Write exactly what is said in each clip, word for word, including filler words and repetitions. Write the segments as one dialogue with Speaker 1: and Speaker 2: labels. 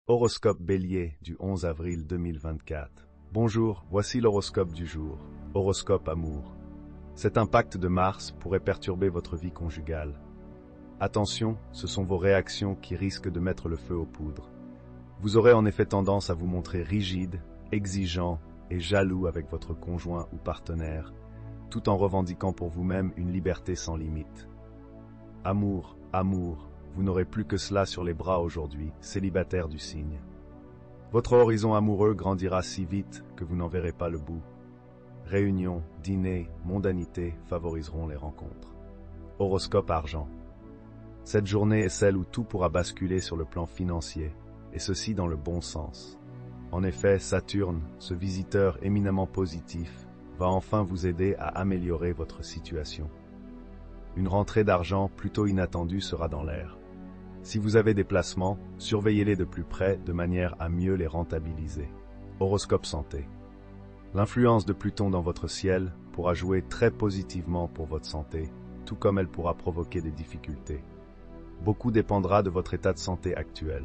Speaker 1: Horoscope Bélier du onze avril deux mille vingt-quatre. Bonjour, voici l'horoscope du jour. Horoscope Amour. Cet impact de Mars pourrait perturber votre vie conjugale. Attention, ce sont vos réactions qui risquent de mettre le feu aux poudres. Vous aurez en effet tendance à vous montrer rigide, exigeant et jaloux avec votre conjoint ou partenaire, tout en revendiquant pour vous-même une liberté sans limite. Amour, amour. Vous n'aurez plus que cela sur les bras aujourd'hui, célibataire du signe. Votre horizon amoureux grandira si vite que vous n'en verrez pas le bout. Réunions, dîners, mondanité favoriseront les rencontres. Horoscope Argent. Cette journée est celle où tout pourra basculer sur le plan financier, et ceci dans le bon sens. En effet, Saturne, ce visiteur éminemment positif, va enfin vous aider à améliorer votre situation. Une rentrée d'argent plutôt inattendue sera dans l'air. Si vous avez des placements, surveillez-les de plus près de manière à mieux les rentabiliser. Horoscope Santé. L'influence de Pluton dans votre ciel pourra jouer très positivement pour votre santé, tout comme elle pourra provoquer des difficultés. Beaucoup dépendra de votre état de santé actuel.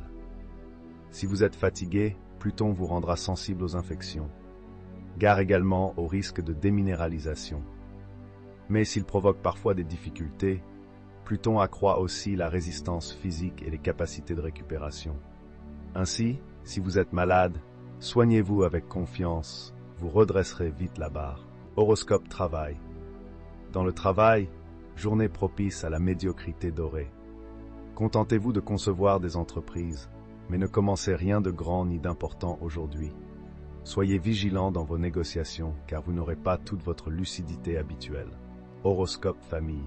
Speaker 1: Si vous êtes fatigué, Pluton vous rendra sensible aux infections. Gare également au risque de déminéralisation. Mais s'il provoque parfois des difficultés, Pluton accroît aussi la résistance physique et les capacités de récupération. Ainsi, si vous êtes malade, soignez-vous avec confiance, vous redresserez vite la barre. Horoscope Travail. Dans le travail, journée propice à la médiocrité dorée. Contentez-vous de concevoir des entreprises, mais ne commencez rien de grand ni d'important aujourd'hui. Soyez vigilants dans vos négociations, car vous n'aurez pas toute votre lucidité habituelle. Horoscope Famille.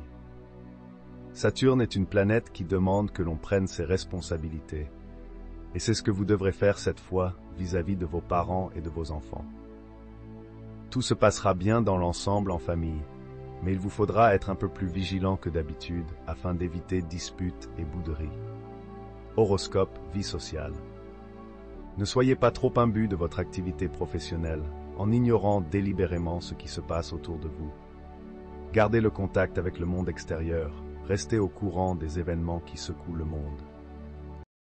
Speaker 1: Saturne est une planète qui demande que l'on prenne ses responsabilités. Et c'est ce que vous devrez faire cette fois vis-à-vis de vos parents et de vos enfants. Tout se passera bien dans l'ensemble en famille, mais il vous faudra être un peu plus vigilant que d'habitude afin d'éviter disputes et bouderies. Horoscope Vie sociale. Ne soyez pas trop imbu de votre activité professionnelle en ignorant délibérément ce qui se passe autour de vous. Gardez le contact avec le monde extérieur. Restez au courant des événements qui secouent le monde.